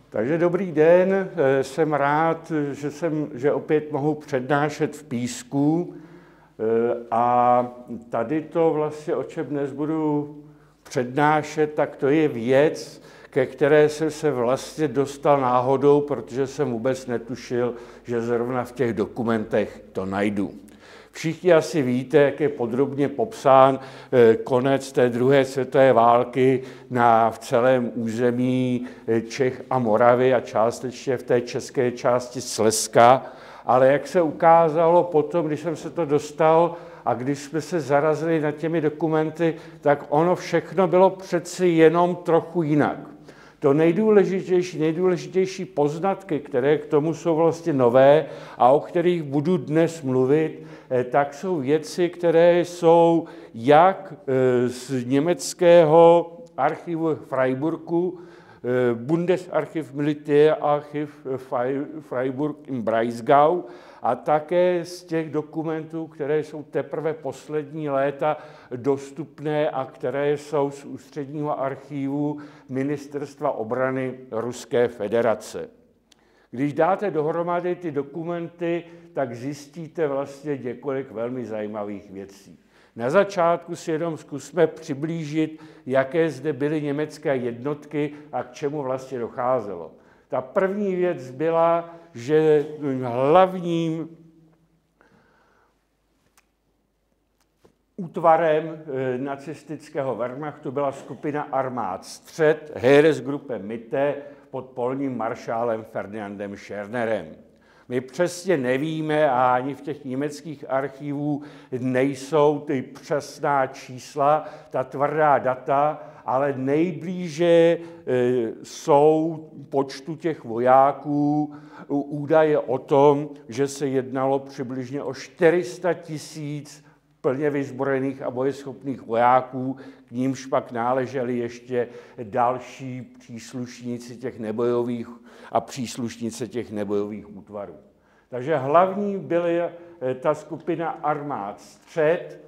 Takže dobrý den, jsem rád, že opět mohu přednášet v Písku a tady to vlastně, o čem dnes budu přednášet, tak to je věc, ke které jsem se vlastně dostal náhodou, protože jsem vůbec netušil, že zrovna v těch dokumentech to najdu. Všichni asi víte, jak je podrobně popsán konec té druhé světové války v celém území Čech a Moravy a částečně v té české části Slezska. Ale jak se ukázalo potom, když jsem se to dostal a když jsme se zarazili nad těmi dokumenty, tak ono všechno bylo přeci jenom trochu jinak. To nejdůležitější poznatky, které k tomu jsou vlastně nové a o kterých budu dnes mluvit, tak jsou věci, které jsou jak z německého archivu Freiburgu, Bundesarchiv Militärarchiv Freiburg im Breisgau, a také z těch dokumentů, které jsou teprve poslední léta dostupné a které jsou z ústředního archivu Ministerstva obrany Ruské federace. Když dáte dohromady ty dokumenty, tak zjistíte vlastně několik velmi zajímavých věcí. Na začátku si jenom zkusme přiblížit, jaké zde byly německé jednotky a k čemu vlastně docházelo. Ta první věc byla, že hlavním útvarem nacistického Wehrmachtu byla skupina armád Střed, Heeresgruppe Mitte, pod polním maršálem Ferdinandem Schörnerem. My přesně nevíme a ani v těch německých archivů nejsou ty přesná čísla, ta tvrdá data, ale nejblíže jsou počtu těch vojáků údaje o tom, že se jednalo přibližně o 400 000 plně vyzbrojených a bojeschopných vojáků, k nímž pak náleželi ještě další příslušníci těch nebojových a příslušnice těch nebojových útvarů. Takže hlavní byly ta skupina armád Střed,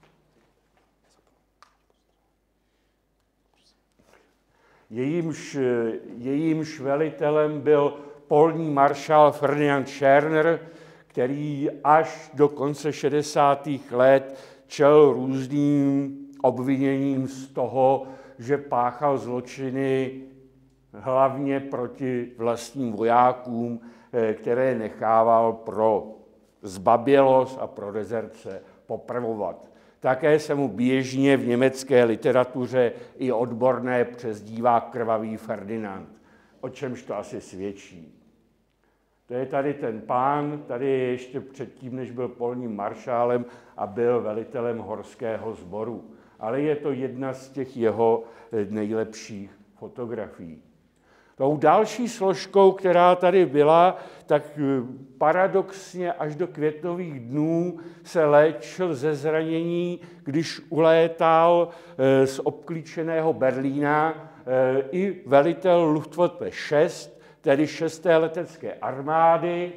jejímž velitelem byl polní maršál Ferdinand Schörner, který až do konce 60. let čelil různým obviněním z toho, že páchal zločiny hlavně proti vlastním vojákům, které nechával pro zbabělost a pro dezerce popravovat. Také se mu běžně v německé literatuře i odborné přezdívá Krvavý Ferdinand, o čemž to asi svědčí. To je tady ten pán, tady je ještě předtím, než byl polním maršálem a byl velitelem horského sboru. Ale je to jedna z těch jeho nejlepších fotografií. Tou další složkou, která tady byla, tak paradoxně až do květnových dnů se léčil ze zranění, když ulétal z obklíčeného Berlína i velitel Luftwaffe 6, tedy 6. letecké armády,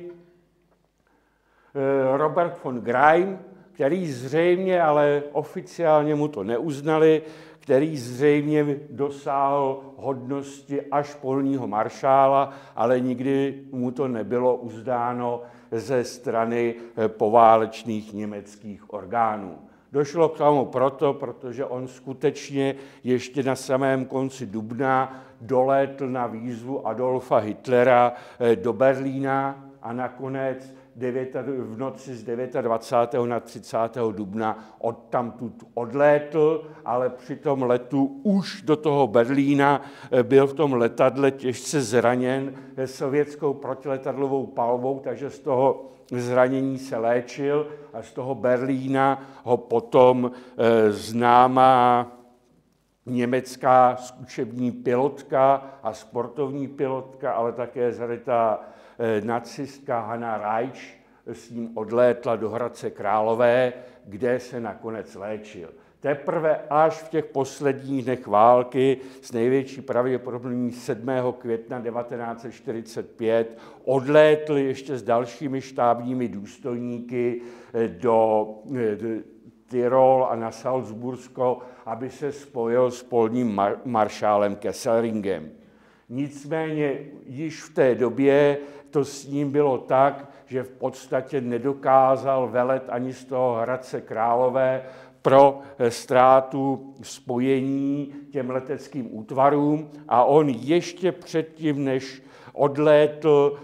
Robert von Greim, který zřejmě, ale oficiálně mu to neuznali, který zřejmě dosáhl hodnosti až polního maršála, ale nikdy mu to nebylo uzdáno ze strany poválečných německých orgánů. Došlo k tomu protože on skutečně ještě na samém konci dubna dolétl na výzvu Adolfa Hitlera do Berlína a nakonec v noci z 29. na 30. dubna odtamtud odlétl, ale při tom letu už do toho Berlína byl v tom letadle těžce zraněn sovětskou protiletadlovou palbou, takže z toho zranění se léčil a z toho Berlína ho potom známá německá zkušební pilotka a sportovní pilotka, ale také zarytá nacistka Hanna Reitsch s ním odlétla do Hradce Králové, kde se nakonec léčil. Teprve až v těch posledních dnech války s největší pravděpodobností 7. května 1945 odlétl ještě s dalšími štábními důstojníky do Tyrol a na Salzbursko, aby se spojil s polním maršálem Kesselringem. Nicméně již v té době to s ním bylo tak, že v podstatě nedokázal velet ani z toho Hradce Králové pro ztrátu spojení těm leteckým útvarům a on ještě předtím, než odlétl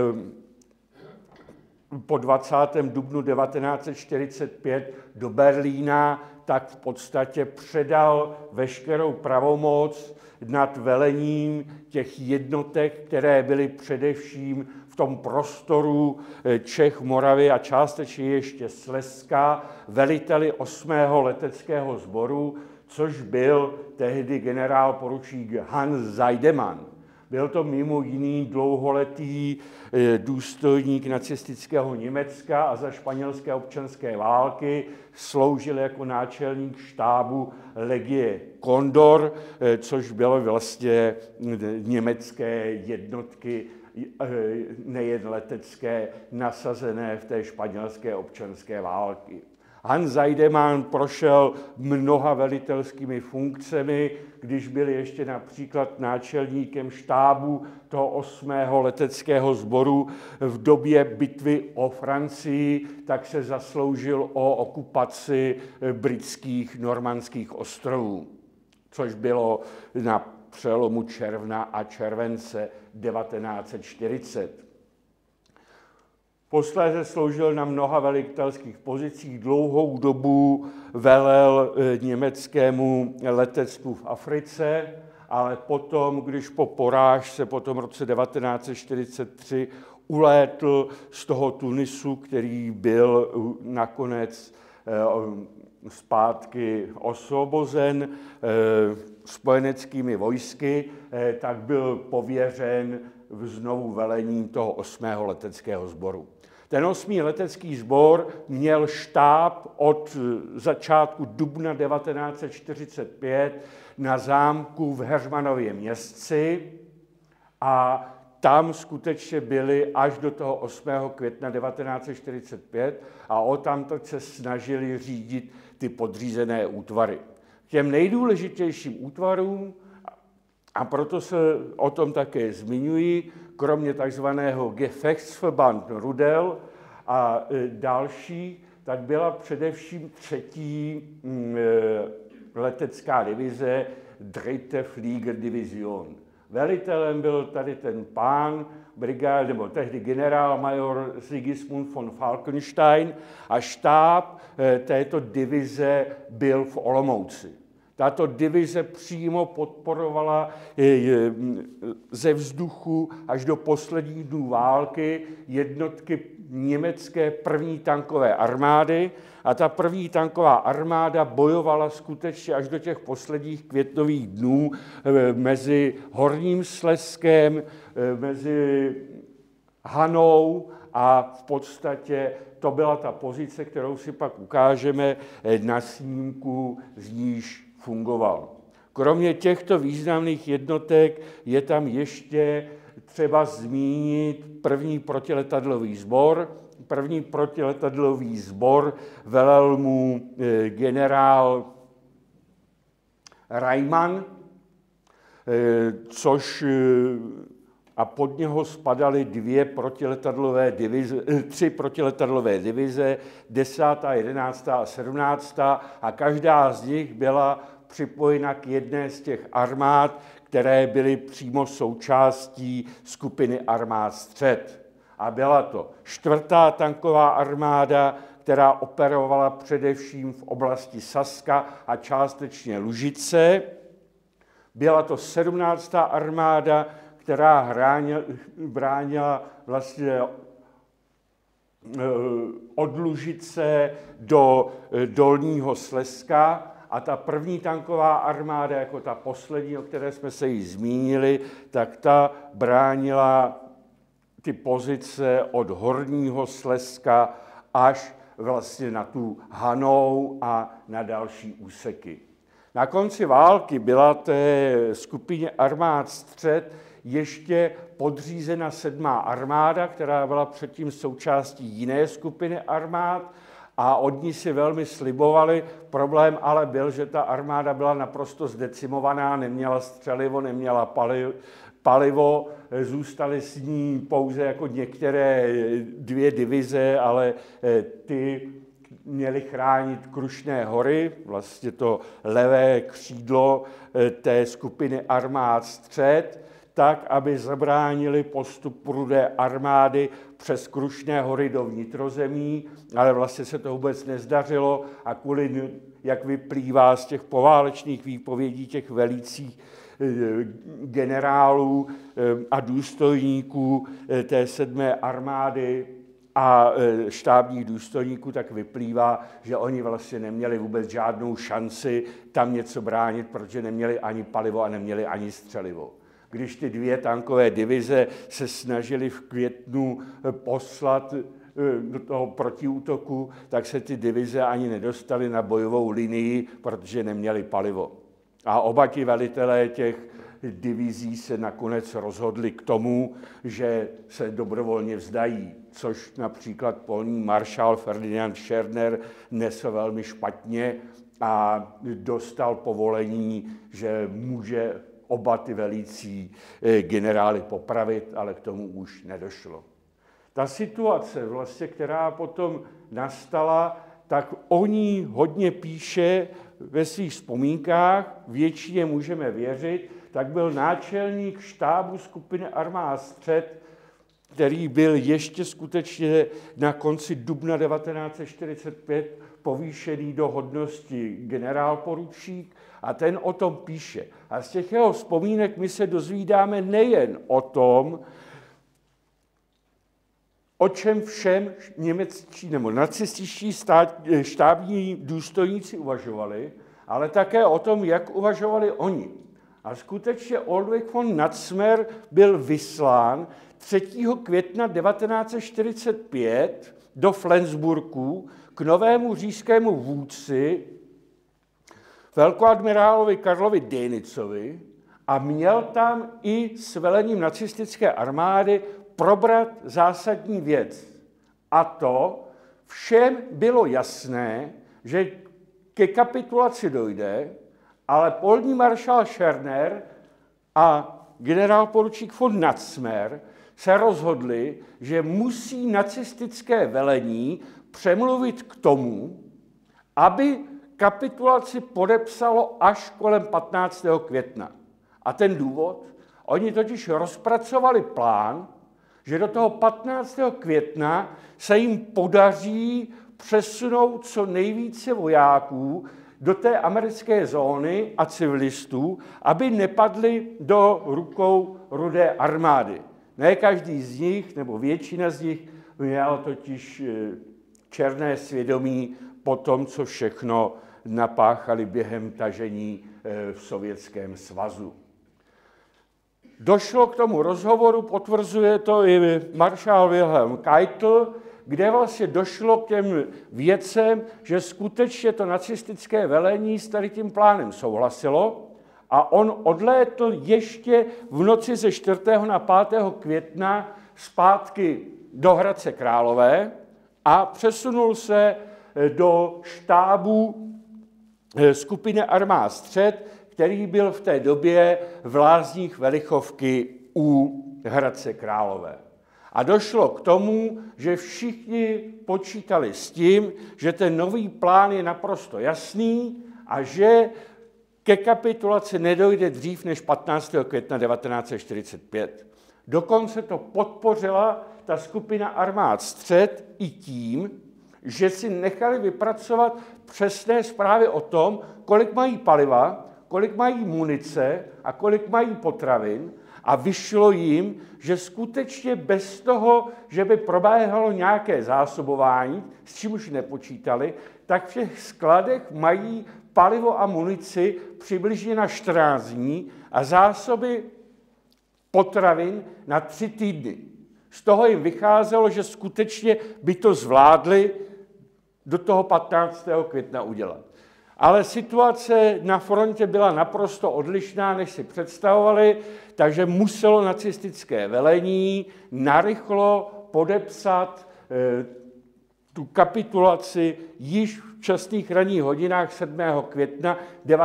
po 20. dubnu 1945 do Berlína, tak v podstatě předal veškerou pravomoc nad velením těch jednotek, které byly především v tom prostoru Čech, Moravy a částečně ještě Slezska veliteli 8. leteckého sboru, což byl tehdy generál poručík Hans Seidemann. Byl to mimo jiný dlouholetý důstojník nacistického Německa a za španělské občanské války sloužil jako náčelník štábu legie Condor, což bylo vlastně německé jednotky, nejen letecké, nasazené v té španělské občanské války. Hans Seidemann prošel mnoha velitelskými funkcemi, když byl ještě například náčelníkem štábu toho 8. leteckého sboru v době bitvy o Francii, tak se zasloužil o okupaci britských normandských ostrovů, což bylo na přelomu června a července 1940. Posléze sloužil na mnoha velitelských pozicích, dlouhou dobu velel německému letectvu v Africe, ale potom, když po porážce, po tom roce 1943, ulétl z toho Tunisu, který byl nakonec zpátky osvobozen spojeneckými vojsky, tak byl pověřen znovu velením toho 8. leteckého sboru. Ten 8. letecký sbor měl štáb od začátku dubna 1945 na zámku v Heřmanově Městci a tam skutečně byli až do toho 8. května 1945 a odtamtud se snažili řídit ty podřízené útvary. Těm nejdůležitějším útvarům, a proto se o tom také zmiňuji, kromě takzvaného Gefechtsverband Rudel a další, tak byla především 3. letecká divize Dritte Fliegerdivision. Velitelem byl tady ten pán, brigád, nebo tehdy generálmajor Sigismund von Falkenstein a štáb této divize byl v Olomouci. Tato divize přímo podporovala ze vzduchu až do posledních dnů války jednotky německé první tankové armády a ta první tanková armáda bojovala skutečně až do těch posledních květnových dnů mezi Horním Slezskem, mezi Hanou a v podstatě to byla ta pozice, kterou si pak ukážeme na snímku, z níž fungoval. Kromě těchto významných jednotek je tam ještě třeba zmínit první protiletadlový sbor. První protiletadlový sbor velel mu generál Reimann, a pod něho spadaly 3 protiletadlové divize, 10., 11. a 17. a každá z nich byla připojena k jedné z těch armád, které byly přímo součástí skupiny armád Střed. A byla to 4. tanková armáda, která operovala především v oblasti Saska a částečně Lužice. Byla to 17. armáda, která bránila vlastně od Lužice do Dolního Slezska a ta první tanková armáda, jako ta poslední, o které jsme se již zmínili, tak ta bránila ty pozice od Horního Slezska až vlastně na tu Hanou a na další úseky. Na konci války byla té skupině armád Střed ještě podřízena 7. armáda, která byla předtím součástí jiné skupiny armád a od ní si velmi slibovali. Problém ale byl, že ta armáda byla naprosto zdecimovaná, neměla střelivo, neměla palivo, zůstaly s ní pouze jako některé 2 divize, ale ty měly chránit Krušné hory, vlastně to levé křídlo té skupiny armád střed, tak, aby zabránili postupu Rudé armády přes Krušné hory do vnitrozemí, ale vlastně se to vůbec nezdařilo a kvůli, jak vyplývá z těch poválečných výpovědí těch velících generálů a důstojníků té 7. armády a štábních důstojníků, tak vyplývá, že oni vlastně neměli vůbec žádnou šanci tam něco bránit, protože neměli ani palivo a neměli ani střelivo. Když ty 2 tankové divize se snažily v květnu poslat do toho protiútoku, tak se ty divize ani nedostaly na bojovou linii, protože neměli palivo. A oba ti velitelé těch divizí se nakonec rozhodli k tomu, že se dobrovolně vzdají, což například polní maršál Ferdinand Schörner nesl velmi špatně a dostal povolení, že může oba ty velící generály popravit, ale k tomu už nedošlo. Ta situace, vlastně, která potom nastala, tak o ní hodně píše ve svých vzpomínkách, většině můžeme věřit, tak byl náčelník štábu skupiny armád střed, který byl ještě skutečně na konci dubna 1945 povýšený do hodnosti generálporučík a ten o tom píše. A z těch jeho vzpomínek my se dozvídáme nejen o tom, o čem všem němečtí nebo nacističtí štábní důstojníci uvažovali, ale také o tom, jak uvažovali oni. A skutečně Oldřich von Nachmer byl vyslán 3. května 1945 do Flensburgu k novému říšskému vůdci velkoadmirálovi Karlovi Dönitzovi a měl tam i s velením nacistické armády probrat zásadní věc. A to všem bylo jasné, že ke kapitulaci dojde, ale polní maršál Schörner a generálporučík von Nachmer se rozhodli, že musí nacistické velení přemluvit k tomu, aby kapitulaci podepsalo až kolem 15. května. A ten důvod? Oni totiž rozpracovali plán, že do toho 15. května se jim podaří přesunout co nejvíce vojáků do té americké zóny a civilistů, aby nepadli do rukou Rudé armády. Ne každý z nich, nebo většina z nich, měl totiž černé svědomí po tom, co všechno napáchali během tažení v Sovětském svazu. Došlo k tomu rozhovoru, potvrzuje to i maršál Wilhelm Keitel, kde vlastně došlo k těm věcem, že skutečně to nacistické velení s tady tím plánem souhlasilo a on odlétl ještě v noci ze 4. na 5. května zpátky do Hradce Králové a přesunul se do štábu skupiny armád střed, který byl v té době v lázních Velichovky u Hradce Králové. A došlo k tomu, že všichni počítali s tím, že ten nový plán je naprosto jasný a že ke kapitulaci nedojde dřív než 15. května 1945. Dokonce to podpořila ta skupina armád střed i tím, že si nechali vypracovat přesné zprávy o tom, kolik mají paliva, kolik mají munice a kolik mají potravin a vyšlo jim, že skutečně bez toho, že by probíhalo nějaké zásobování, s čím už nepočítali, tak v těch skladech mají palivo a munici přibližně na 14 dní a zásoby potravin na 3 týdny. Z toho jim vycházelo, že skutečně by to zvládli do toho 15. května udělat. Ale situace na frontě byla naprosto odlišná, než si představovali, takže muselo nacistické velení narychlo podepsat tu kapitulaci již včasných ranních hodinách 7. května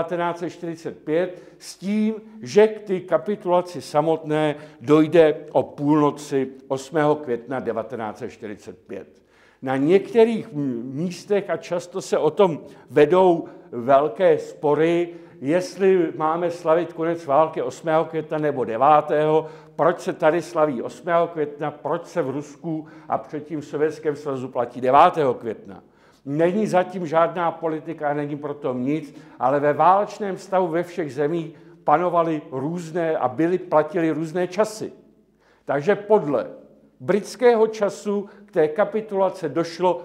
1945 s tím, že k té kapitulaci samotné dojde o půlnoci 8. května 1945. Na některých místech, a často se o tom vedou velké spory, jestli máme slavit konec války 8. května nebo 9. Proč se tady slaví 8. května, proč se v Rusku a předtím v Sovětském svazu platí 9. května. Není zatím žádná politika, není proto nic, ale ve válečném stavu ve všech zemích panovaly různé a platily různé časy. Takže podle britského času k té kapitulace došlo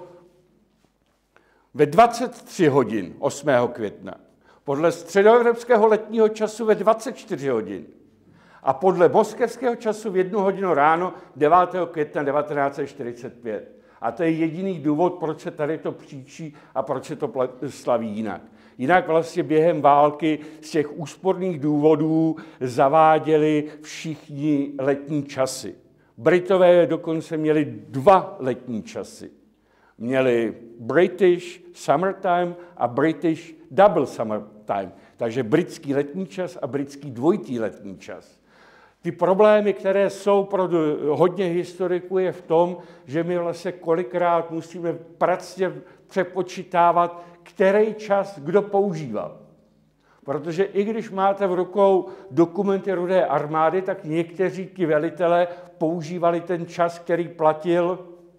ve 23 hodin 8. května. Podle středoevropského letního času ve 24 hodin. A podle moskevského času v 1 hodinu ráno 9. května 1945. A to je jediný důvod, proč se tady to příčí a proč se to slaví jinak. Jinak vlastně během války z těch úsporných důvodů zaváděli všichni letní časy. Britové dokonce měli 2 letní časy. Měli British Summertime a British Double Summertime. Takže britský letní čas a britský dvojitý letní čas. Ty problémy, které jsou pro hodně historiků, je v tom, že my vlastně kolikrát musíme pracně přepočítávat, který čas kdo používal. Protože i když máte v rukou dokumenty Rudé armády, tak někteří ti velitelé používali ten čas, který platil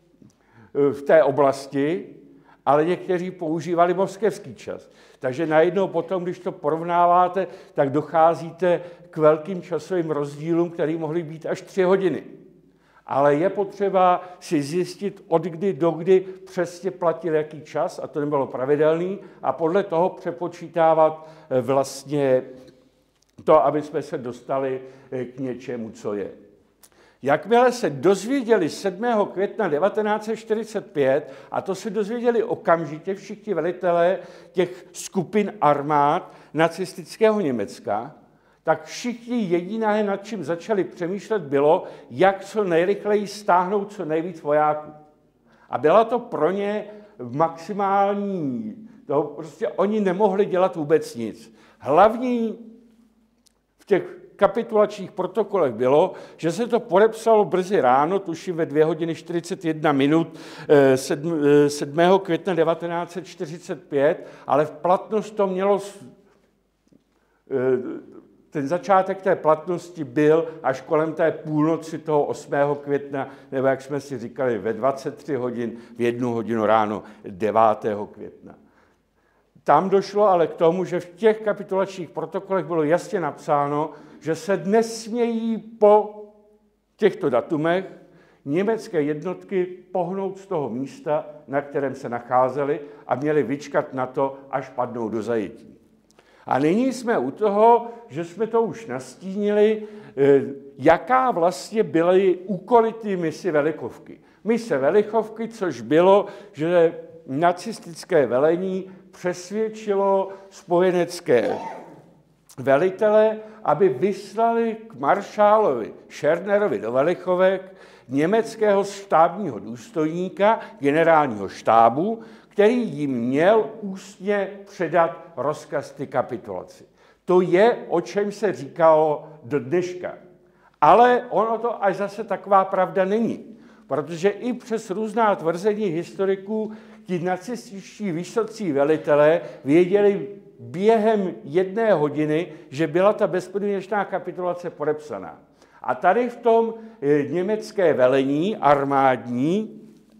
v té oblasti, ale někteří používali moskevský čas. Takže najednou potom, když to porovnáváte, tak docházíte k velkým časovým rozdílům, které mohly být až 3 hodiny. Ale je potřeba si zjistit, od kdy do kdy přesně platil jaký čas, a to nebylo pravidelný, a podle toho přepočítávat vlastně to, aby jsme se dostali k něčemu, co je. Jakmile se dozvěděli 7. května 1945, a to se dozvěděli okamžitě všichni velitelé těch skupin armád nacistického Německa, tak všichni jediné, nad čím začali přemýšlet, bylo, jak co nejrychleji stáhnout co nejvíc vojáků. A byla to pro ně maximální, prostě oni nemohli dělat vůbec nic. Hlavní v těch kapitulačních protokolech bylo, že se to podepsalo brzy ráno, tuším ve 2 hodiny 41 minut 7. května 1945, ale v platnost to mělo, ten začátek té platnosti byl až kolem té půlnoci toho 8. května, nebo jak jsme si říkali, ve 23 hodin, v 1 hodinu ráno 9. května. Tam došlo ale k tomu, že v těch kapitulačních protokolech bylo jasně napsáno, že se nesmějí po těchto datumech německé jednotky pohnout z toho místa, na kterém se nacházely, a měli vyčkat na to, až padnou do zajetí. A nyní jsme u toho, že jsme to už nastínili, jaká vlastně byly úkoly té mise Velichovky. Mise Velichovky, což bylo, že nacistické velení přesvědčilo spojenecké velitele, aby vyslali k maršálovi Schernerovi do Velichovek německého štábního důstojníka generálního štábu, který jim měl ústně předat rozkaz ty kapitulaci. To je, o čem se říkalo do dneška. Ale ono to až zase taková pravda není. Protože i přes různá tvrzení historiků ti nacističtí vysocí velitelé věděli během 1 hodiny, že byla ta bezpodmínečná kapitulace podepsaná. A tady v tom německé velení armádní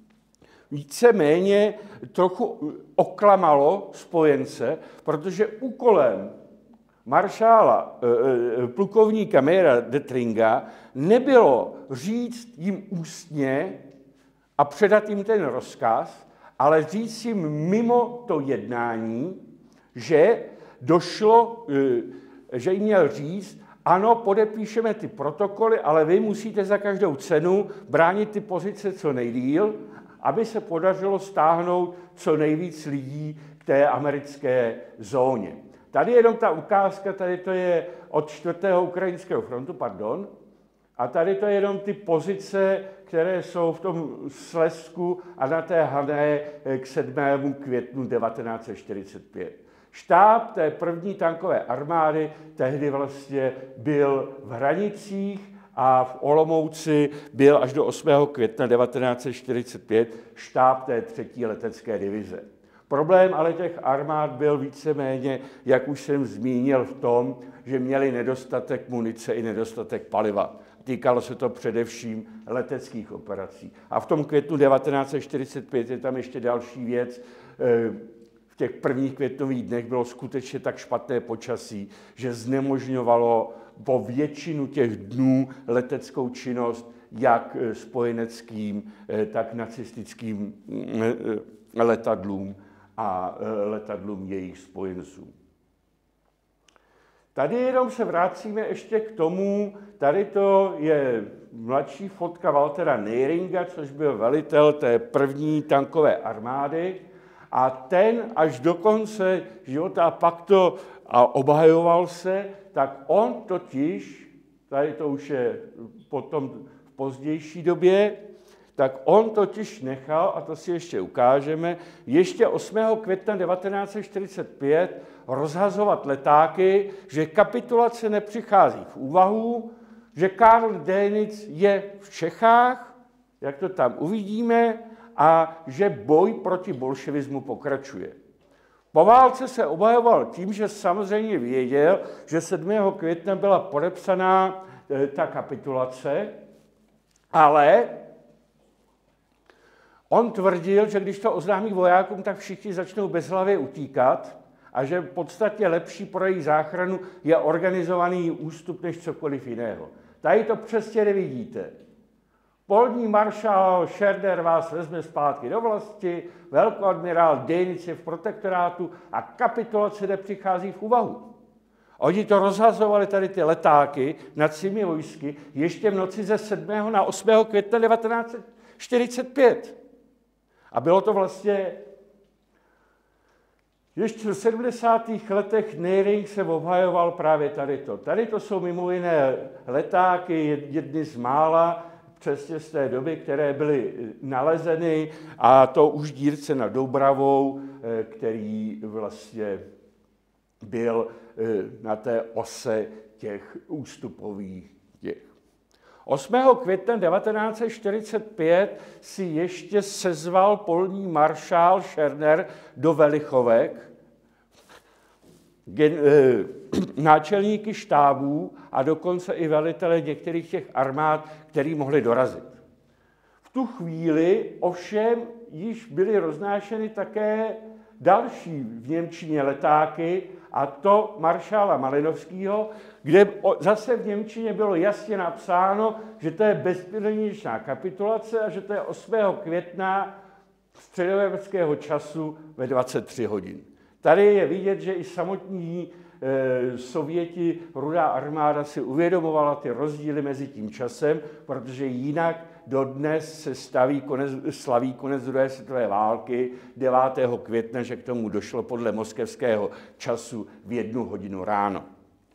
víceméně trochu oklamalo spojence, protože úkolem maršála plukovníka Mayera Dettringa nebylo říct jim ústně a předat jim ten rozkaz, ale říct jim mimo to jednání, že došlo, že jim měl říct, ano, podepíšeme ty protokoly, ale vy musíte za každou cenu bránit ty pozice co nejdýl, aby se podařilo stáhnout co nejvíc lidí k té americké zóně. Tady je jenom ta ukázka, tady to je od 4. ukrajinského frontu, A tady to je jenom ty pozice, které jsou v tom Slezsku a na té Hané k 7. květnu 1945. Štáb té první tankové armády tehdy vlastně byl v Hranicích a v Olomouci byl až do 8. května 1945 štáb té 3. letecké divize. Problém ale těch armád byl víceméně, jak už jsem zmínil, v tom, že měli nedostatek munice i nedostatek paliva. Týkalo se to především leteckých operací. A v tom květnu 1945 je tam ještě další věc. V těch prvních květnových dnech bylo skutečně tak špatné počasí, že znemožňovalo po většinu těch dnů leteckou činnost jak spojeneckým, tak nacistickým letadlům a letadlům jejich spojenců. Tady jenom se vracíme ještě k tomu, tady to je mladší fotka Waltera Neyringa, což byl velitel té první tankové armády, a ten až do konce života pak to a obhajoval se, tak on totiž, tady to už je potom v pozdější době, tak on totiž nechal, a to si ještě ukážeme, ještě 8. května 1945 rozhazovat letáky, že kapitulace nepřichází v úvahu, že Karl Dönitz je v Čechách, jak to tam uvidíme, a že boj proti bolševismu pokračuje. Po válce se obhajoval tím, že samozřejmě věděl, že 7. května byla podepsaná ta kapitulace, ale on tvrdil, že když to oznámí vojákům, tak všichni začnou bezhlavě utíkat a že v podstatě lepší pro jejich záchranu je organizovaný ústup než cokoliv jiného. Tady to přesně nevidíte. Polní maršál Scherner vás vezme zpátky do vlasti, velkoadmirál Dönitz je v protektorátu a kapitulace nepřichází v úvahu. Oni to rozhazovali tady ty letáky nad svými vojsky ještě v noci ze 7. na 8. května 1945. A bylo to vlastně ještě v 70. letech Neyring se obhajoval právě tady to. Tady to jsou mimo jiné letáky, jedny z mála, přesně z té doby, které byly nalezeny, a to už dírce nad Doubravou, který vlastně byl na té ose těch ústupových těch. 8. května 1945 si ještě sezval polní maršál Scherner do Velichovek náčelníky štábů a dokonce i velitele některých těch armád, který mohli dorazit. V tu chvíli ovšem již byly roznášeny také další v němčině letáky, a to maršála Malinovského, kde zase v němčině bylo jasně napsáno, že to je bezpodmínečná kapitulace a že to je 8. května středoevropského času ve 23 hodin. Tady je vidět, že i samotní Sověti, Rudá armáda si uvědomovala ty rozdíly mezi tím časem, protože jinak dodnes se slaví konec druhé světové války 9. května, že k tomu došlo podle moskevského času v 1 hodinu ráno.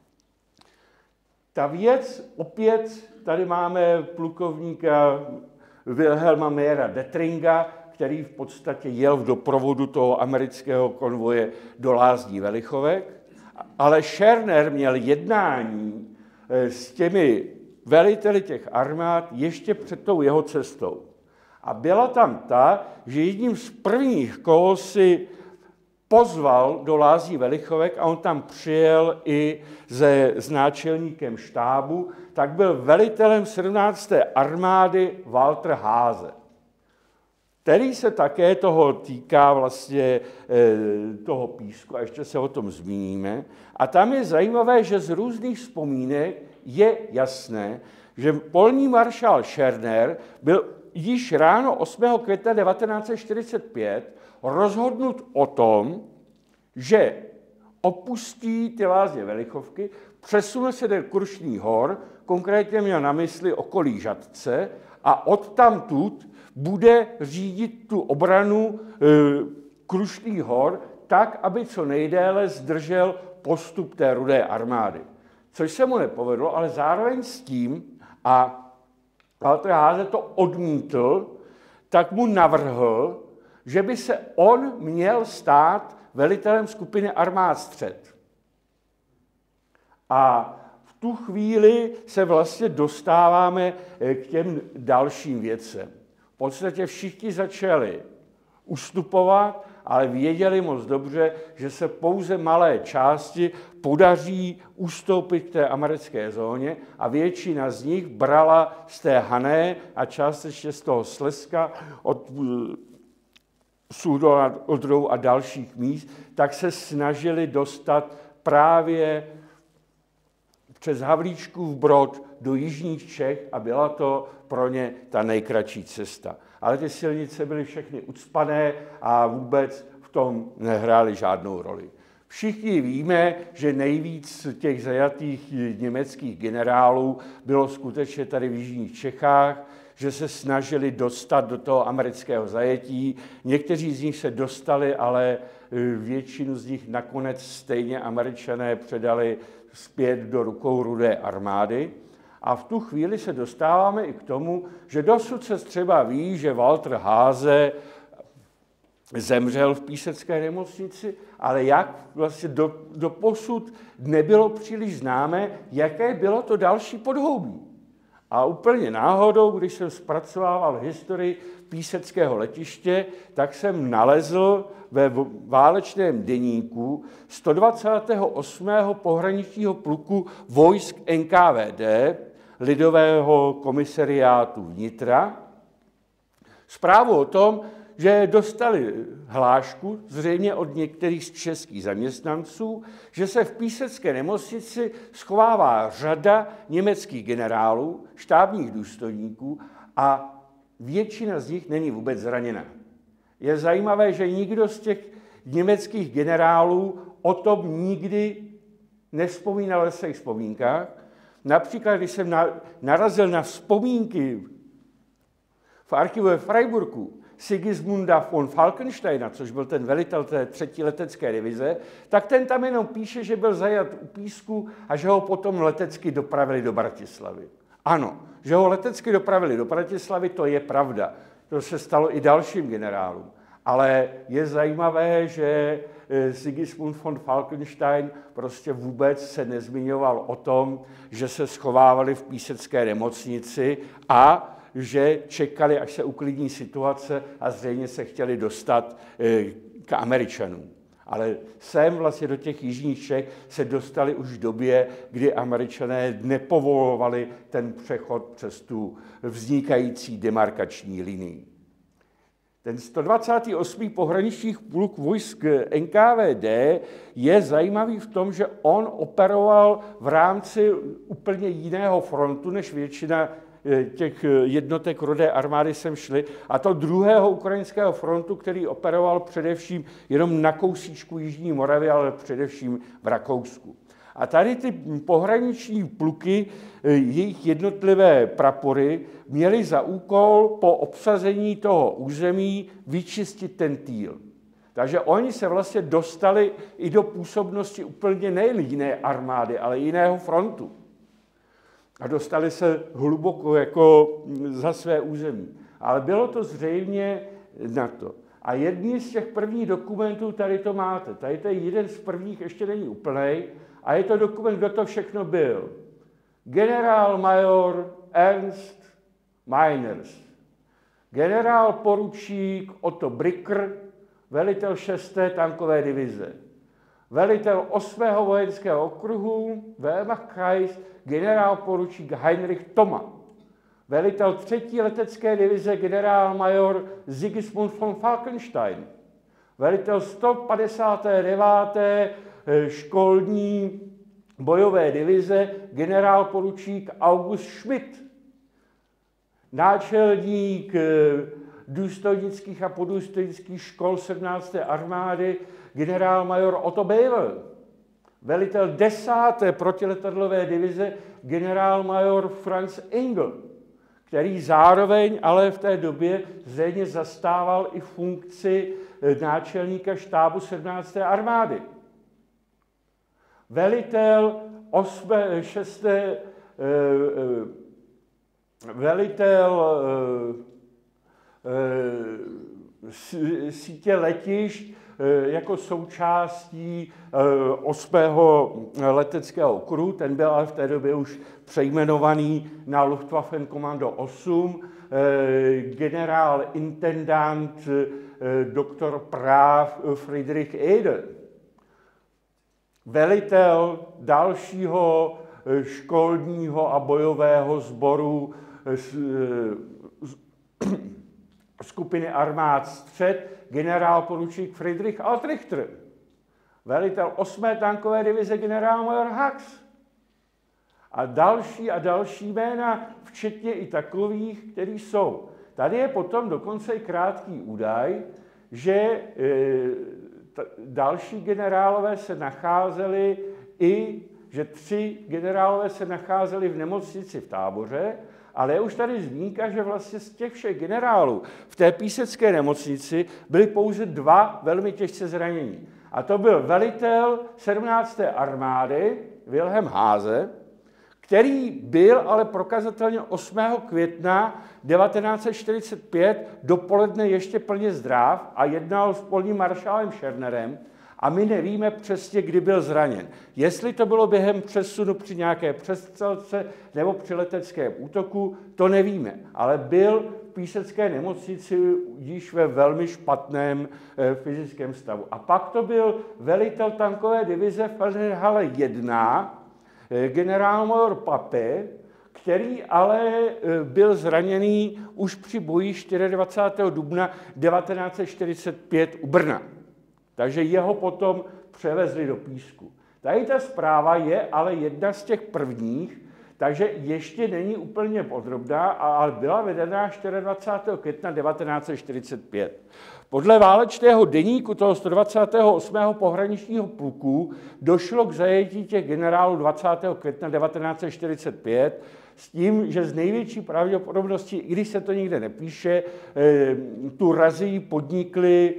Ta věc, opět tady máme plukovníka Wilhelma Mayera Dettringa, který v podstatě jel v doprovodu toho amerického konvoje do lázní Velichovek, ale Scherner měl jednání s těmi veliteli těch armád ještě před tou jeho cestou. A byla tam ta, že jedním z prvních, koho si pozval do lázní Velichovek, a on tam přijel i s náčelníkem štábu, tak byl velitelem 17. armády Walter Haase, který se také toho týká vlastně toho písku, a ještě se o tom zmíníme. A tam je zajímavé, že z různých vzpomínek je jasné, že polní maršál Scherner byl již ráno 8. května 1945 rozhodnut o tom, že opustí ty lázně Velichovky, přesune se do Krušných hor, konkrétně měl na mysli okolí Žatce, a odtamtud bude řídit tu obranu Krušných hor tak, aby co nejdéle zdržel postup té Rudé armády. Což se mu nepovedlo, ale zároveň s tím, A Walter Haase to odmítl, tak mu navrhl, že by se on měl stát velitelem skupiny armád Střed. A v tu chvíli se vlastně dostáváme k těm dalším věcem. V podstatě všichni začali ustupovat, ale věděli moc dobře, že se pouze malé části podaří ustoupit k té americké zóně a většina z nich brala z té Hané a částečně z toho Slezska od Suchodolů a dalších míst, tak se snažili dostat právě přes Havlíčkův Brod do jižních Čech a byla to pro ně ta nejkratší cesta. Ale ty silnice byly všechny ucpané a vůbec v tom nehrály žádnou roli. Všichni víme, že nejvíc těch zajatých německých generálů bylo skutečně tady v jižních Čechách, že se snažili dostat do toho amerického zajetí. Někteří z nich se dostali, ale většinu z nich nakonec stejně Američané předali zpět do rukou Rudé armády. A v tu chvíli se dostáváme i k tomu, že dosud se třeba ví, že Walter Haase zemřel v Písecké nemocnici, ale jak vlastně doposud nebylo příliš známé, jaké bylo to další podhoubí. A úplně náhodou, když jsem zpracovával historii Píseckého letiště, tak jsem nalezl ve válečném deníku 128. pohraničního pluku vojsk NKVD, Lidového komisariátu vnitra, zprávu o tom, že dostali hlášku, zřejmě od některých z českých zaměstnanců, že se v Písecké nemocnici schovává řada německých generálů, štábních důstojníků a většina z nich není vůbec zraněná. Je zajímavé, že nikdo z těch německých generálů o tom nikdy nevzpomínal ve svých vzpomínkách. Například, když jsem narazil na vzpomínky v archivu ve Freiburgu Sigismunda von Falkensteina, což byl ten velitel té 3. letecké divize, tak ten tam jenom píše, že byl zajat u Písku a že ho potom letecky dopravili do Bratislavy. Ano, že ho letecky dopravili do Bratislavy, to je pravda. To se stalo i dalším generálům. Ale je zajímavé, že Sigismund von Falkenstein prostě vůbec se nezmiňoval o tom, že se schovávali v Písecké nemocnici a že čekali, až se uklidní situace a zřejmě se chtěli dostat k Američanům. Ale sem vlastně do těch jižních Čech se dostali už v době, kdy Američané nepovolovali ten přechod přes tu vznikající demarkační linii. Ten 128. pohraniční pluk vojsk NKVD je zajímavý v tom, že on operoval v rámci úplně jiného frontu, než většina těch jednotek Rudé armády sem šly, a to druhého ukrajinského frontu, který operoval především jenom na kousíčku Jižní Moravy, ale především v Rakousku. A tady ty pohraniční pluky, jejich jednotlivé prapory, měly za úkol po obsazení toho území vyčistit ten Týl. Takže oni se vlastně dostali i do působnosti úplně nejen jiné armády, ale jiného frontu. A dostali se hluboko jako za své území. Ale bylo to zřejmě na to. A jedni z těch prvních dokumentů, tady to máte. Tady to je jeden z prvních, ještě není úplnej, a je to dokument, kdo to všechno byl. Generál-major Ernst Meiners, generál poručík Otto Bricker, velitel 6. tankové divize, velitel 8. vojenského okruhu Wehrmachtkreis, generál poručík Heinrich Thoma, velitel 3. letecké divize generál-major Sigismund von Falkenstein, velitel 159. školní bojové divize generál poručík August Schmidt, náčelník důstojnických a podůstojnických škol 17. armády generál-major Otto Bevell, velitel 10. protiletadlové divize generál-major Franz Engel, který zároveň ale v té době zřejmě zastával i funkci náčelníka štábu 17. armády. Velitel 6. velitel sítě letišť jako součástí 8. leteckého okruhu, ten byl ale v té době už přejmenovaný na Luftwaffenkommando 8, generál intendant doktor práv Friedrich Eder. Velitel dalšího školního a bojového sboru skupiny armád Střed, generál poručík Friedrich Altrichter. Velitel 8. tankové divize generálmajor Hax. A další jména, včetně i takových, kteří jsou. Tady je potom dokonce i krátký údaj, že další generálové se nacházeli že 3 generálové se nacházeli v nemocnici v Táboře, ale je už tady zmínka, že vlastně z těch všech generálů v té písecké nemocnici byli pouze 2 velmi těžce zranění. A to byl velitel 17. armády Wilhelm Haase, který byl ale prokazatelně 8. května 1945 dopoledne ještě plně zdrav a jednal s polním maršálem Schernerem a my nevíme přesně, kdy byl zraněn. Jestli to bylo během přesunu při nějaké přestřelce nebo při leteckém útoku, to nevíme, ale byl v písecké nemocnici již ve velmi špatném fyzickém stavu. A pak to byl velitel tankové divize Feldherhalle 1, generálmajor Pape, který ale byl zraněný už při boji 24. dubna 1945 u Brna. Takže jeho potom převezli do Písku. Tady ta zpráva je ale jedna z těch prvních, takže ještě není úplně podrobná, ale byla vedena 24. května 1945. Podle válečného deníku toho 128. pohraničního pluku došlo k zajetí těch generálů 20. května 1945 s tím, že z největší pravděpodobností, i když se to nikde nepíše, tu razii podnikli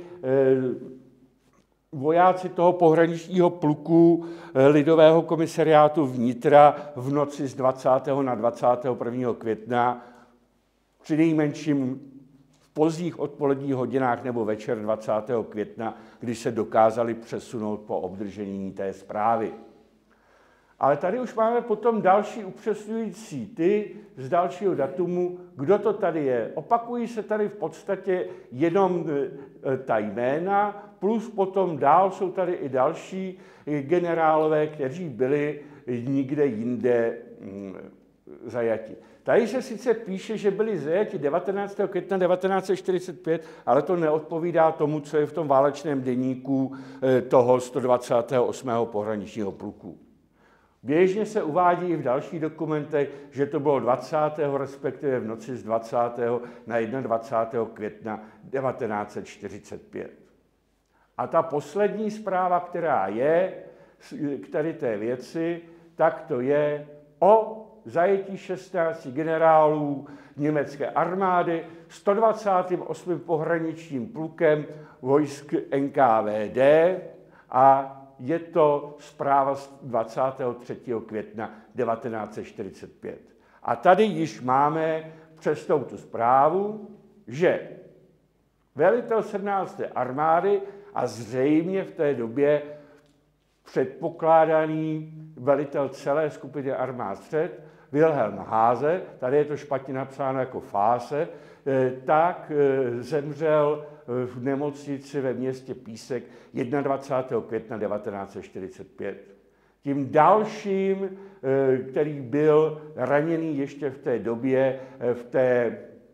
vojáci toho pohraničního pluku Lidového komisariátu vnitra v noci z 20. na 21. května, přinejmenším v pozdních odpoledních hodinách nebo večer 20. května, kdy se dokázali přesunout po obdržení té zprávy. Ale tady už máme potom další upřesňující z dalšího datumu, kdo to tady je. Opakují se tady v podstatě jenom ta jména, plus potom dál jsou tady i další generálové, kteří byli nikde jinde zajati. Tady se sice píše, že byli zajati 19. května 1945, ale to neodpovídá tomu, co je v tom válečném deníku toho 128. pohraničního pluku. Běžně se uvádí i v dalších dokumentech, že to bylo 20. respektive v noci z 20. na 21. května 1945. A ta poslední zpráva, která je k tady té věci, tak to je o zajetí 16 generálů německé armády 128. pohraničním plukem vojsk NKVD a je to zpráva z 23. května 1945. A tady již máme přes touto zprávu, že velitel 17. armády a zřejmě v té době předpokládaný velitel celé skupiny armád Střed, Wilhelm Haase, tady je to špatně napsáno jako Fáse, tak zemřel v nemocnici ve městě Písek 21. května 1945. Tím dalším, který byl raněný ještě v té době v té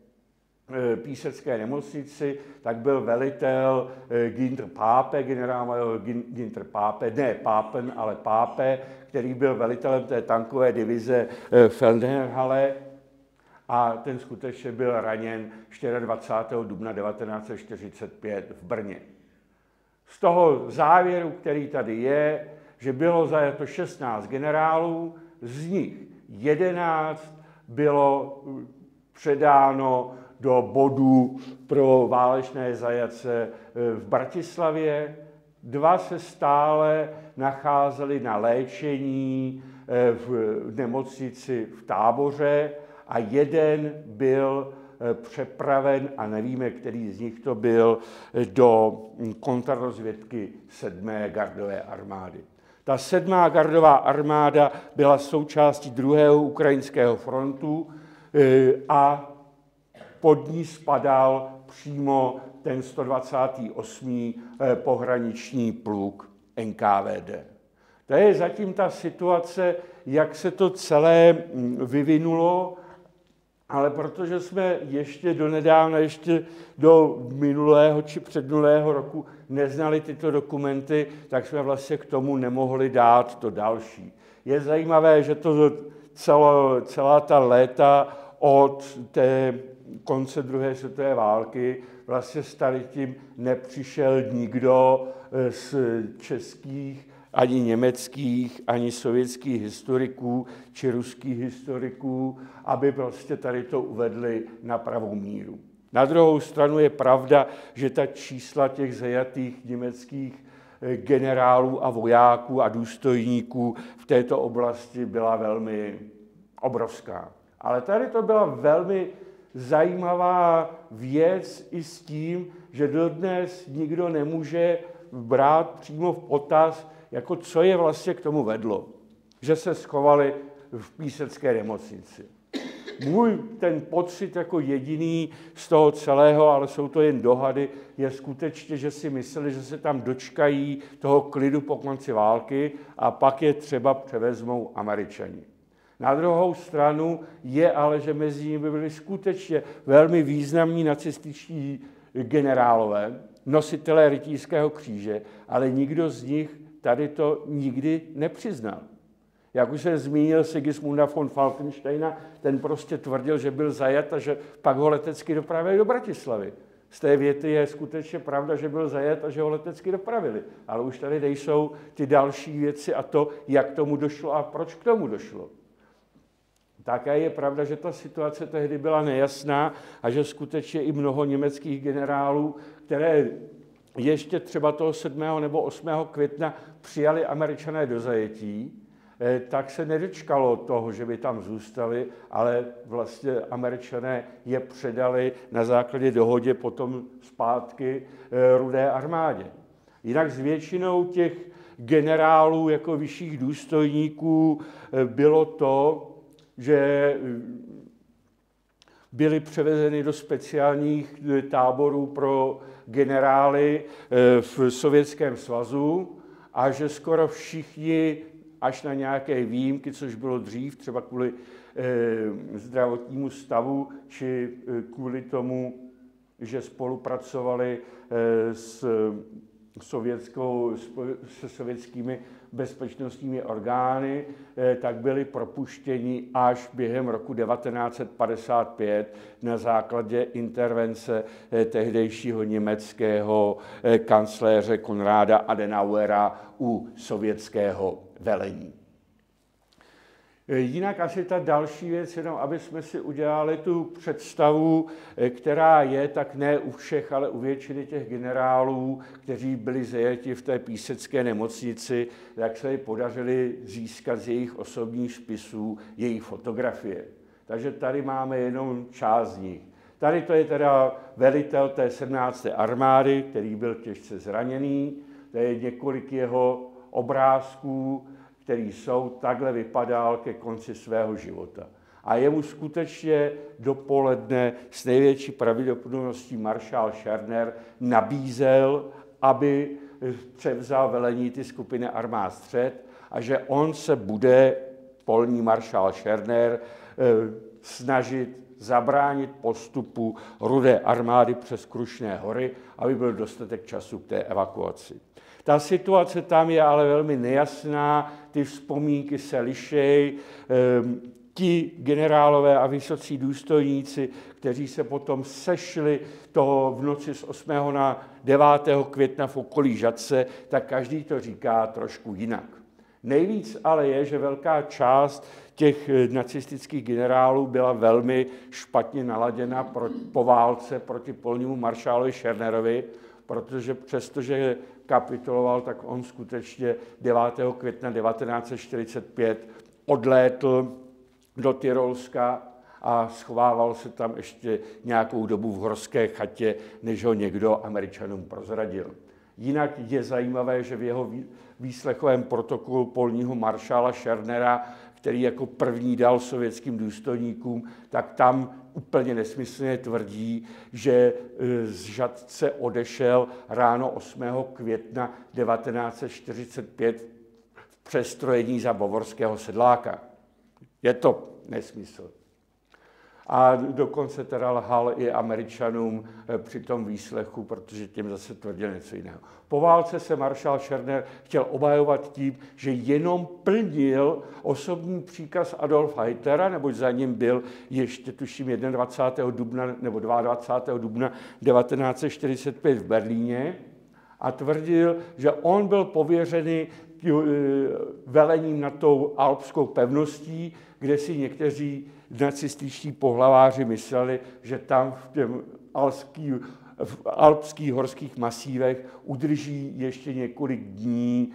písecké nemocnici, tak byl velitel Günther Pape, generálmajor Günther Pape, ne Papen, ale Pape, který byl velitelem té tankové divize Feldherhalle a ten skutečně byl raněn 24. dubna 1945 v Brně. Z toho závěru, který tady je, že bylo zajato 16 generálů, z nich 11 bylo předáno do bodů pro válečné zajatce v Bratislavě, 2 se stále nacházeli na léčení v nemocnici v Táboře a jeden byl přepraven, a nevíme, který z nich to byl, do kontrarozvědky 7. gardové armády. Ta 7. gardová armáda byla součástí 2. ukrajinského frontu a pod ní spadal přímo ten 128. pohraniční pluk NKVD. To je zatím ta situace, jak se to celé vyvinulo, ale protože jsme ještě donedávna, ještě do minulého či předminulého roku neznali tyto dokumenty, tak jsme vlastně k tomu nemohli dát to další. Je zajímavé, že to celá ta léta od té konce druhé světové války vlastně s tím nepřišel nikdo z českých, ani německých, ani sovětských historiků či ruských historiků, aby prostě tady to uvedli na pravou míru. Na druhou stranu je pravda, že ta čísla těch zajatých německých generálů a vojáků a důstojníků v této oblasti byla velmi obrovská. Ale tady to byla velmi zajímavá věc i s tím, že dodnes nikdo nemůže brát přímo v potaz, jako co je vlastně k tomu vedlo, že se schovali v Písecké nemocnici. Můj ten pocit jako jediný z toho celého, ale jsou to jen dohady, je skutečně, že si mysleli, že se tam dočkají toho klidu po konci války a pak je třeba převezmou Američani. Na druhou stranu je ale, že mezi nimi byli skutečně velmi významní nacističtí generálové, nositelé rytířského kříže, ale nikdo z nich tady to nikdy nepřiznal. Jak už jsem zmínil Sigismunda von Falkensteina, ten prostě tvrdil, že byl zajat a že pak ho letecky dopravili do Bratislavy. Z té věty je skutečně pravda, že byl zajat a že ho letecky dopravili. Ale už tady nejsou ty další věci a to, jak tomu došlo a proč k tomu došlo. Také je pravda, že ta situace tehdy byla nejasná a že skutečně i mnoho německých generálů, které ještě třeba toho 7. nebo 8. května přijali Američané do zajetí, tak se nedočkalo toho, že by tam zůstali, ale vlastně Američané je předali na základě dohodě potom zpátky Rudé armádě. Jinak s většinou těch generálů jako vyšších důstojníků bylo to, že byly převezeny do speciálních táborů pro generály v Sovětském svazu a že skoro všichni, až na nějaké výjimky, což bylo dřív, třeba kvůli zdravotnímu stavu, či kvůli tomu, že spolupracovali se sovětskými bezpečnostními orgány, tak byli propuštěni až během roku 1955 na základě intervence tehdejšího německého kancléře Konráda Adenauera u sovětského velení. Jinak asi ta další věc, jenom aby jsme si udělali tu představu, která je tak ne u všech, ale u většiny těch generálů, kteří byli zajati v té Písecké nemocnici, jak se jim podařili získat z jejich osobních spisů jejich fotografie. Takže tady máme jenom část z nich. Tady to je teda velitel té 17. armády, který byl těžce zraněný. To je několik jeho obrázků, který takhle vypadal ke konci svého života. A jemu skutečně dopoledne s největší pravděpodobností maršál Scherner nabízel, aby převzal velení ty skupiny armád střed a že on se bude, polní maršál Scherner, snažit zabránit postupu Rudé armády přes Krušné hory, aby byl dostatek času k té evakuaci. Ta situace tam je ale velmi nejasná, ty vzpomínky se lišejí. Ti generálové a vysocí důstojníci, kteří se potom sešli v noci z 8. na 9. května v okolí Žatce, tak každý to říká trošku jinak. Nejvíc ale je, že velká část těch nacistických generálů byla velmi špatně naladěna po válce proti polnímu maršálovi Schernerovi, protože přestože kapituloval, tak on skutečně 9. května 1945 odlétl do Tyrolska a schovával se tam ještě nějakou dobu v horské chatě, než ho někdo Američanům prozradil. Jinak je zajímavé, že v jeho výslechovém protokolu polního maršála Schernera, který jako první dal sovětským důstojníkům, tak tam úplně nesmyslně tvrdí, že z Žatce odešel ráno 8. května 1945 v přestrojení za bavorského sedláka. Je to nesmysl. A dokonce teda lhal i Američanům při tom výslechu, protože těm zase tvrdil něco jiného. Po válce se maršál Scherner chtěl obhajovat tím, že jenom plnil osobní příkaz Adolfa Hitlera, neboť za ním byl ještě tuším 21. dubna nebo 22. dubna 1945 v Berlíně a tvrdil, že on byl pověřený velením nad tou alpskou pevností, kde si někteří nacističtí pohlaváři mysleli, že tam v alpských horských masívech udrží ještě několik dní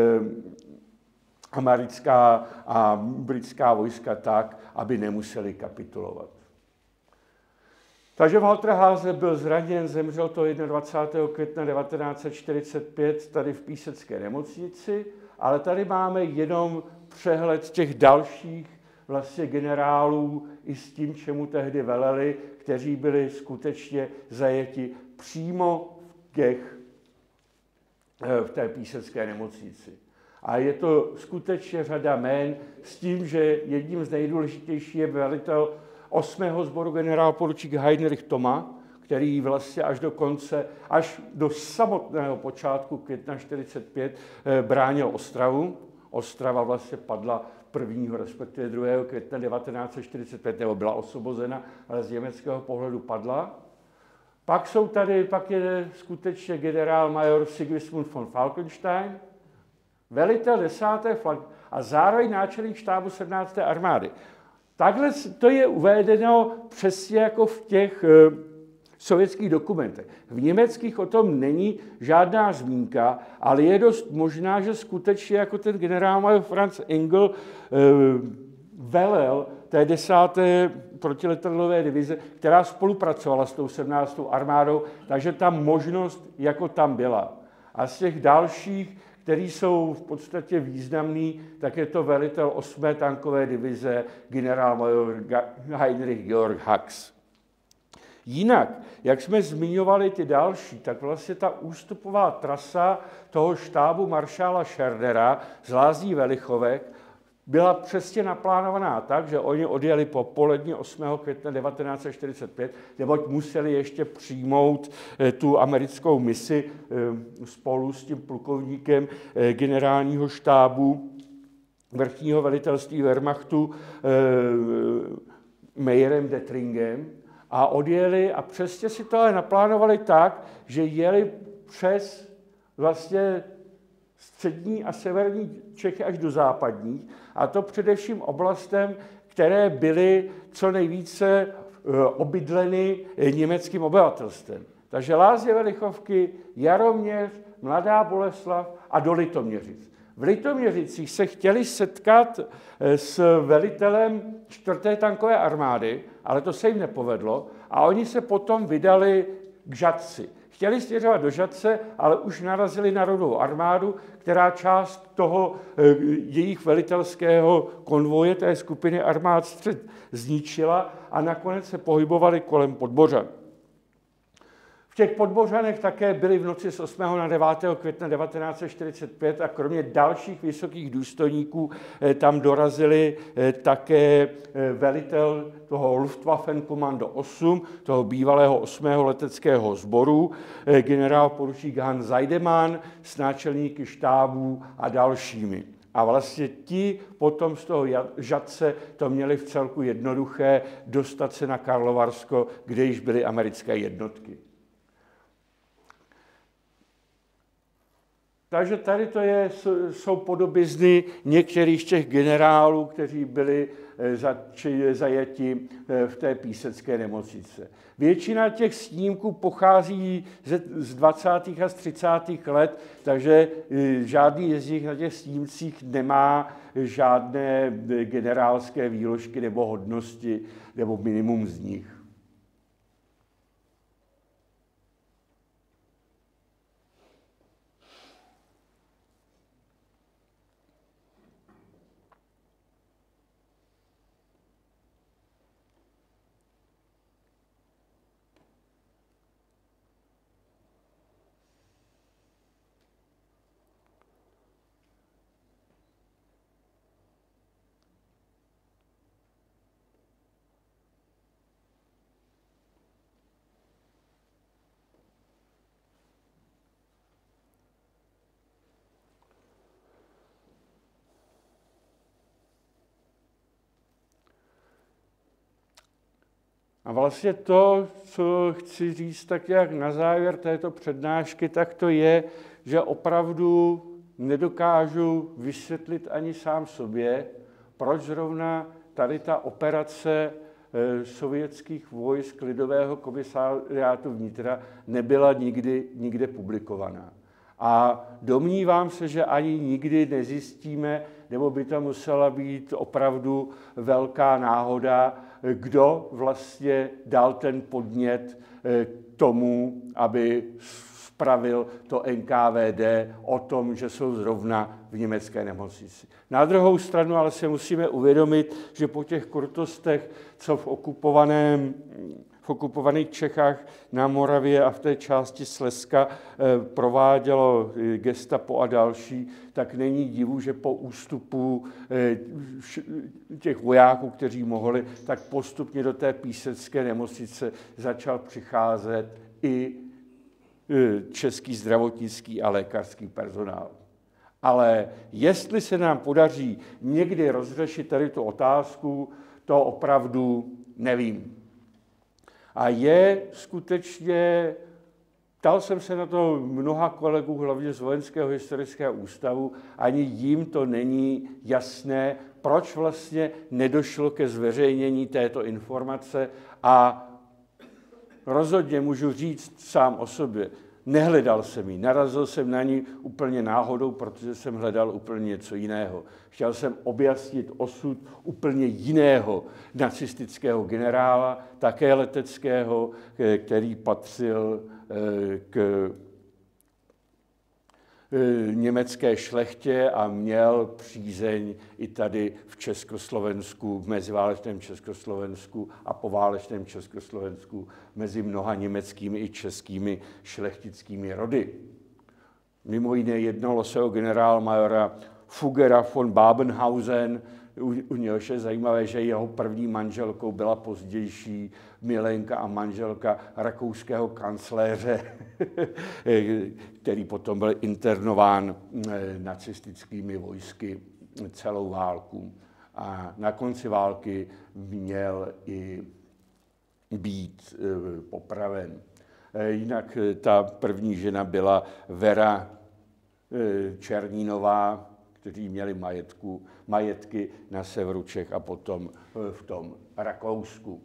americká a britská vojska tak, aby nemuseli kapitulovat. Takže Walter Haase byl zraněn, zemřel to 21. května 1945 tady v Písecké nemocnici, ale tady máme jenom přehled těch dalších vlastně generálů i s tím, čemu tehdy veleli, kteří byli skutečně zajeti přímo v té Písecké nemocnici. A je to skutečně řada jmén s tím, že jedním z nejdůležitějších je velitel 8. sboru generálporučík Heinrich Thoma, který vlastně až do samotného počátku května 1945 bránil Ostravu. Ostrava vlastně padla 1. respektive 2. května 1945, nebo byla osvobozena, ale z německého pohledu padla. Pak je skutečně generálmajor Sigismund von Falkenstein, velitel 10. a zároveň náčelník štábu 17. armády. Takhle to je uvedeno přesně jako v těch sovětských dokumentech. V německých o tom není žádná zmínka, ale je dost možná, že skutečně jako ten generálmajor Franz Engel velel té 10. protiletadlové divize, která spolupracovala s tou 17. armádou, takže ta možnost jako tam byla. A z těch dalších, který jsou v podstatě významný, tak je to velitel 8. tankové divize generálmajor Heinrich Georg Hax. Jinak, jak jsme zmiňovali ty další, tak vlastně ta ústupová trasa toho štábu maršála Schernera z Lázní Velichovek byla přesně naplánovaná tak, že oni odjeli po poledni 8. května 1945, neboť museli ještě přijmout tu americkou misi spolu s tím plukovníkem generálního štábu vrchního velitelství Wehrmachtu Mayerem Dettringem a odjeli a přesně si to ale naplánovali tak, že jeli přes vlastně střední a severní Čechy až do západních, a to především oblastem, které byly co nejvíce obydleny německým obyvatelstvem. Takže Lázně Velichovky, Jaroměř, Mladá Boleslav a do Litoměřic. V Litoměřicích se chtěli setkat s velitelem 4. tankové armády, ale to se jim nepovedlo a oni se potom vydali k Žatci. Chtěli směřovat do Žatce, ale už narazili na Rudou armádu, která část toho jejich velitelského konvoje, té skupiny armád střed, zničila a nakonec se pohybovali kolem Podbořan. V těch Podbořanech také byli v noci z 8. na 9. května 1945 a kromě dalších vysokých důstojníků tam dorazili také velitel toho Luftwaffenkommando 8, toho bývalého 8. leteckého sboru, generálporučík Hans Seidemann s náčelníky štábů a dalšími. A vlastně ti potom z toho Žatce to měli v celku jednoduché dostat se na Karlovarsko, kde již byly americké jednotky. Takže tady jsou podobizny některých těch generálů, kteří byli zajati v té písecké nemocnice. Většina těch snímků pochází z 20. a z 30. let, takže žádný z nich na těch snímcích nemá žádné generálské výložky nebo hodnosti, nebo minimum z nich. A vlastně to, co chci říct tak jak na závěr této přednášky, tak to je, že opravdu nedokážu vysvětlit ani sám sobě, proč zrovna tady ta operace sovětských vojsk Lidového komisariátu vnitra nebyla nikde publikovaná. A domnívám se, že ani nikdy nezjistíme, nebo by to musela být opravdu velká náhoda, kdo vlastně dal ten podnět k tomu, aby spravil to NKVD o tom, že jsou zrovna v německé nemocnici. Na druhou stranu ale si musíme uvědomit, že po těch krutostech, co v okupovaných Čechách na Moravě a v té části Slezska provádělo gestapo a další, tak není divu, že po ústupu těch vojáků, kteří mohli, tak postupně do té písecké nemocnice začal přicházet i český zdravotnický a lékařský personál. Ale jestli se nám podaří někdy rozřešit tady tu otázku, to opravdu nevím. A je skutečně, ptal jsem se na to mnoha kolegů, hlavně z Vojenského historického ústavu, ani jim to není jasné, proč vlastně nedošlo ke zveřejnění této informace a rozhodně můžu říct sám o sobě, nehledal jsem ji, narazil jsem na ní úplně náhodou, protože jsem hledal úplně něco jiného. Chtěl jsem objasnit osud úplně jiného nacistického generála, také leteckého, který patřil k německé šlechtě a měl přízeň i tady v Československu, v meziválečném Československu a poválečném Československu mezi mnoha německými i českými šlechtickými rody. Mimo jiné jednalo se o generálmajora Fuggera von Babenhausen, u něhož je zajímavé, že jeho první manželkou byla pozdější milenka a manželka rakouského kancléře, který potom byl internován nacistickými vojsky celou válku. A na konci války měl i být popraven. Jinak ta první žena byla Vera Černínová, kteří měli majetky na severu Čech a potom v tom Rakousku.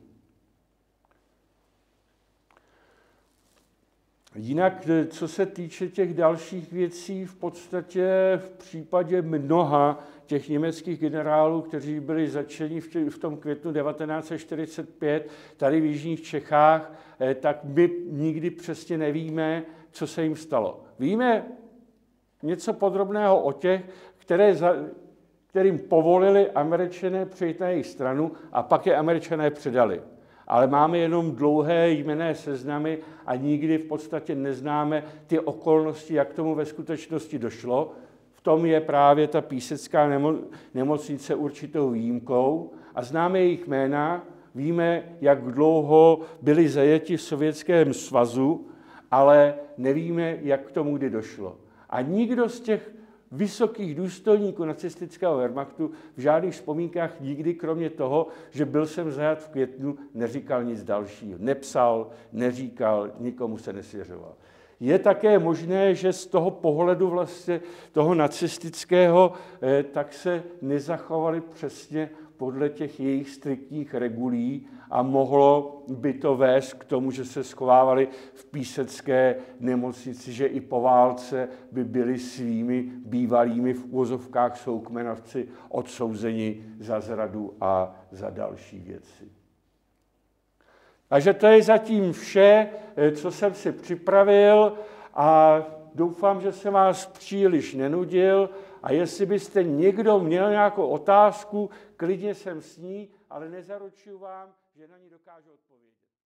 Jinak, co se týče těch dalších věcí, v podstatě v případě mnoha těch německých generálů, kteří byli zatčeni v tom květnu 1945 tady v jižních Čechách, tak my nikdy přesně nevíme, co se jim stalo. Víme něco podrobného o těch, kterým povolili Američané přejít na jejich stranu a pak je Američané předali. Ale máme jenom dlouhé jmenné seznamy a nikdy v podstatě neznáme ty okolnosti, jak tomu ve skutečnosti došlo. V tom je právě ta písecká nemocnice určitou výjimkou a známe jejich jména, víme, jak dlouho byli zajati v Sovětském svazu, ale nevíme, jak k tomu kdy došlo. A nikdo z těch vysokých důstojníků nacistického Wehrmachtu v žádných vzpomínkách nikdy, kromě toho, že byl jsem zajat v květnu, neříkal nic dalšího. Nepsal, neříkal, nikomu se nesvěřoval. Je také možné, že z toho pohledu vlastně toho nacistického tak se nezachovali přesně podle těch jejich striktních regulí a mohlo by to vést k tomu, že se schovávali v písecké nemocnici, že i po válce by byli svými bývalými v uvozovkách soukmenavci odsouzeni za zradu a za další věci. Takže to je zatím vše, co jsem si připravil a doufám, že jsem vás příliš nenudil a jestli byste někdo měl nějakou otázku, klidně jsem s ní, ale nezaručuju vám, že na ní dokážu odpovědět.